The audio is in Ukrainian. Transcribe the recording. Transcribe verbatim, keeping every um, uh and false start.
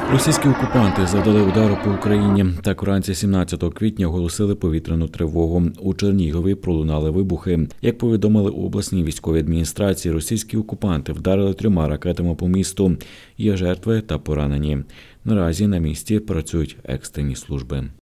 Російські окупанти завдали удару по Україні. Так, вранці сімнадцятого квітня оголосили повітряну тривогу. У Чернігові пролунали вибухи. Як повідомили у обласній військовій адміністрації, російські окупанти вдарили трьома ракетами по місту. Є жертви та поранені. Наразі на місці працюють екстрені служби.